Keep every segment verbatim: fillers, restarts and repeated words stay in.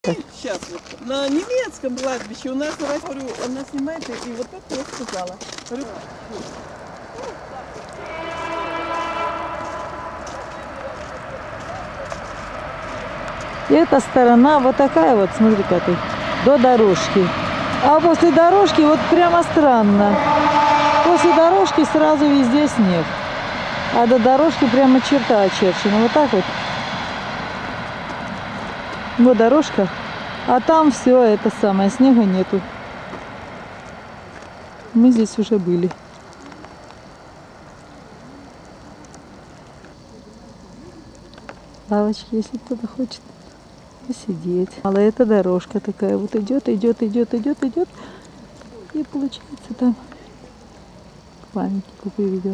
Сейчас вот на немецком кладбище у нас, говорю, она снимает, и вот это я сказала. Говорю, и эта сторона вот такая вот, смотри-ка ты, до дорожки. А после дорожки вот прямо странно. После дорожки сразу везде снег. А до дорожки прямо черта очерчена. Вот так вот. Вот дорожка. А там все это самое, снега нету. Мы здесь уже были. Лавочки, если кто-то хочет посидеть. А эта дорожка такая вот идет, идет, идет, идет, идет. И получается там к памятнику приведет.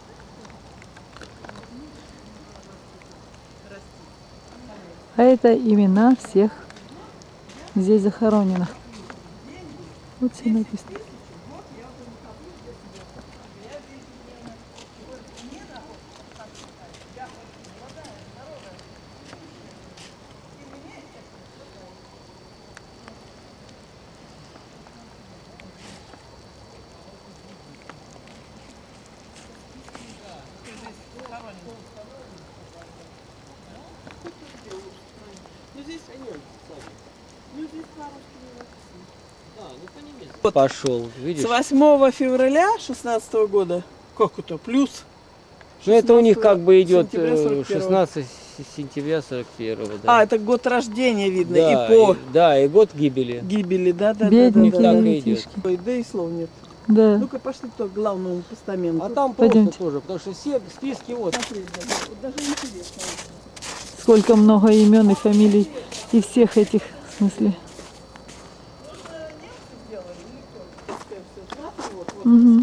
А это имена всех здесь захороненных. Вот все написано. Пошел, видишь? С восьмого февраля шестнадцатого года, как это, плюс? Ну это у них как бы идет сентября шестнадцатого сентября сорок первого. Да. А, это год рождения видно, Да, и по и, да, и год гибели. гибели, да, да, Бедненькие да, да, так да. и идет. Ой, да и слов нет. Да. Ну-ка пошли к главному постаменту. А там Пойдемте. просто тоже, потому что все списки вот. Смотри, да, да, вот даже интересно. Сколько много имен и фамилий и всех этих, в смысле. Угу.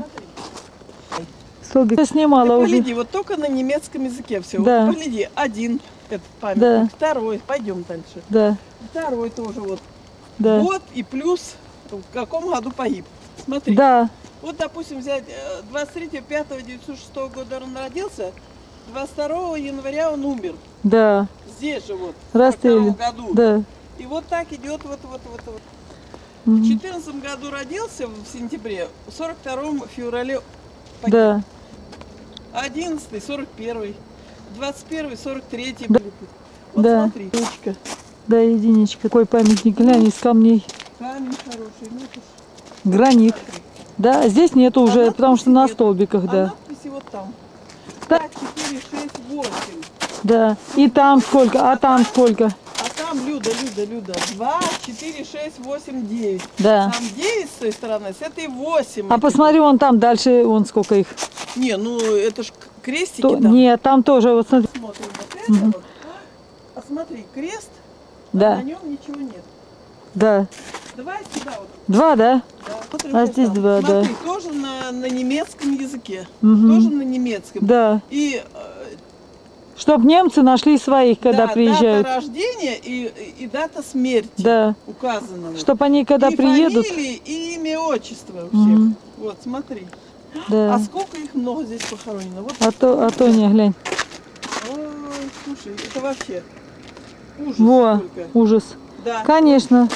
Столбик. Я снимала Ты уже. погляди, вот только на немецком языке все. Да. Вот погляди, один этот памятник, Да. второй, пойдем дальше. Да, Второй тоже вот. да. Год и плюс в каком году погиб. Смотри. Да, Вот, допустим, взять э, двадцать третьего пятого девятьсот шестого года он родился, двадцать второго января он умер. да. Здесь же вот, в Расстреляли. сорок втором году. Да. И вот так идет вот вот вот вот. В Мгм. четырнадцатом году родился в сентябре, в сорок втором феврале погиб. Да. одиннадцатый, сорок первый, двадцать первый, сорок третий. Да. Вот Да. смотри, ручка. Да, единичка. Какой памятник, глянь, из камней. Камень хороший, ну это ж- Гранит. Да, здесь нету А уже, надписи потому что на нет. столбиках, А да. надписи вот там. Да. пять, четыре, шесть, восемь. Да. И там сколько, а там сколько. А там Люда, Люда, Люда. два, четыре, шесть, восемь, девять. Да. Там девять с той стороны, с этой восемь. А посмотри, вон там дальше, вон сколько их. Не, ну это ж крестики То- там. Нет, там тоже, вот смотри. Смотрим вот это вот. А смотри, крест, а Да, на нем ничего нет. да. Давай сюда вот. Два, да? Да, смотрим, А что здесь там. два, да. Смотри, тоже на, на немецком языке. Мгм. Тоже на немецком. Да. И э, Чтоб немцы нашли своих, когда да, приезжают. дата рождения и, и дата смерти Да. указана. вот. Чтоб они, когда И приедут. фамилии, и имя, отчество у всех. Мгм. Вот, смотри. Да. А сколько их много здесь похоронено? Вот. А то, а то не, глянь. Ой, слушай, это вообще ужас Во, сколько. ужас. Да. Конечно.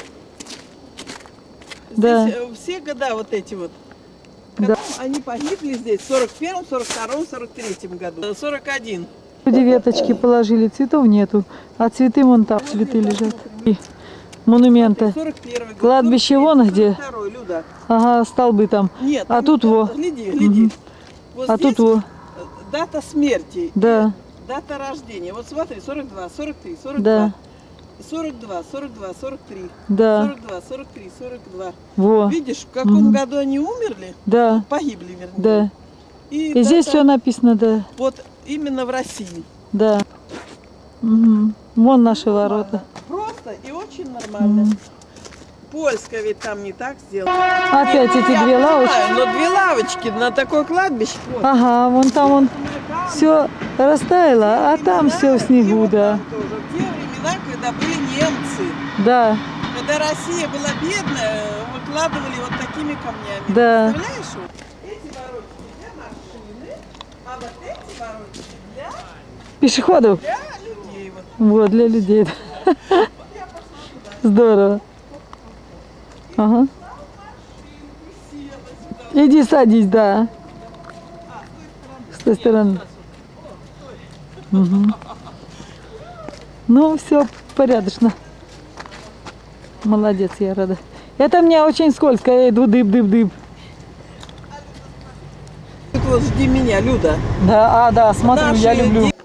Здесь да. э, все года вот эти вот. Да. Когда они погибли здесь в сорок первом, сорок втором, сорок третьем году. Э, сорок один. Люди веточки положили, цветов нету. А цветы вон там, цветы лежат. И монументы. сорок первый год. Кладбище сорок вон третий, где. сорок второй, Люда. Ага, столбы там. Нет, А там, тут э, во. Гляди, гляди. Мгм. Вот А здесь тут во. вот, э, дата смерти. Да, Дата рождения. Вот смотри, сорок два, сорок три, сорок да, два. сорок два, сорок два, сорок три, да. сорок два, сорок три, сорок два. Во. Видишь, в каком Мгм. году они умерли? Да, Погибли, вернее. да. И, И здесь дата все написано, да. вот именно в России. Да. Мгм. Вон наши ворота. Просто и очень нормально. Мгм. Польская ведь там не так сделала. Опять эти Я две понимаю, лавочки. но две лавочки на такое кладбище. Вот. Ага, вон там вон все растаяло, а там все в снегу, И вот да. там тоже. В те времена, когда были немцы, Да, когда Россия была бедная, выкладывали вот такими камнями. Да. Представляешь? Вот? Эти воротики для машины, а вот эти воротики для, пешеходов. для людей. Вот. Вот, для людей. Я пошла туда. Здорово. Ага. Иди садись, да. С той стороны. Угу. Ну, все порядочно. Молодец, я рада. Это мне очень скользко, я иду дыб-дыб-дыб. Вот жди меня, Люда. Да, а, да, смотрю, я Наши люблю.